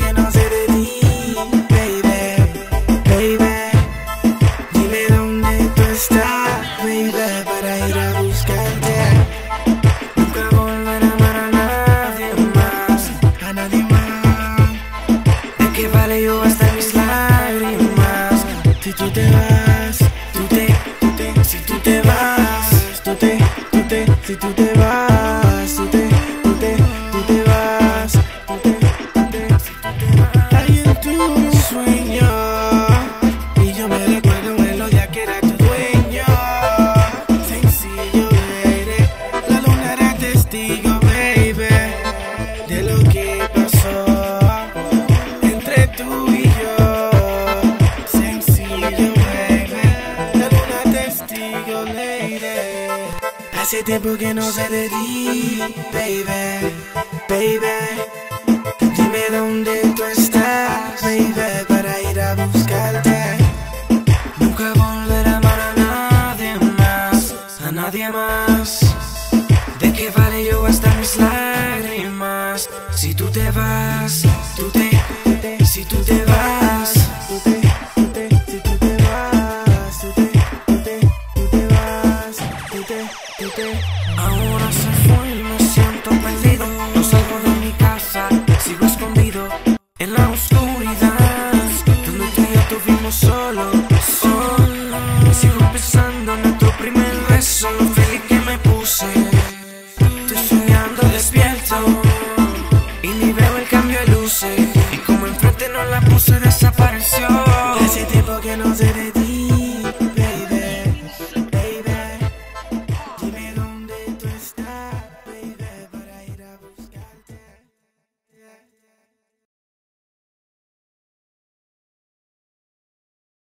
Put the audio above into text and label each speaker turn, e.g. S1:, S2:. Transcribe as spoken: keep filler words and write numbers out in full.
S1: que no sé de ti, baby, baby. Dime dónde tú estás, baby, para ir a buscarte. Nunca volveré a amar a nadie más, a nadie más. ¿De qué vale yo gastar mis lágrimas? Si tú te vas, tú te, tú te, si tú te vas, tú te, tú te, si tú te vas, tú te, tú te, tú te vas, tú te, tú te, si tú te vas. Alguien tuvo un sueño y yo me recuerdo verlo ya que era tu dueño. Sencillo, baby, la luna era testigo, baby, de lo que pasó entre tú y yo. Sencillo, baby, la luna testigo, lady. Hace tiempo que no sé de ti, baby, baby. Dime dónde tú estás, baby, para ir a buscarte. Nunca volveré a amar a nadie más, a nadie más. ¿De qué vale yo gastar mis lágrimas? Si tú te vas, tú te, tú te, si tú te vas, tú te, tú te, si tú te vas, tú te, tú te, tú te vas, tú te, tú te. Ahora se fue y me siento perdido. No salgo de mi casa, sigo escondido en la oscuridad, donde tú y yo tuvimos solo, solo. Sigo pensando en nuestro primer beso, lo feliz que me puse. Estoy soñando despierto y ni veo el cambio de luces. Y como enfrente no la puse, desapareció. Hace tiempo que no sé de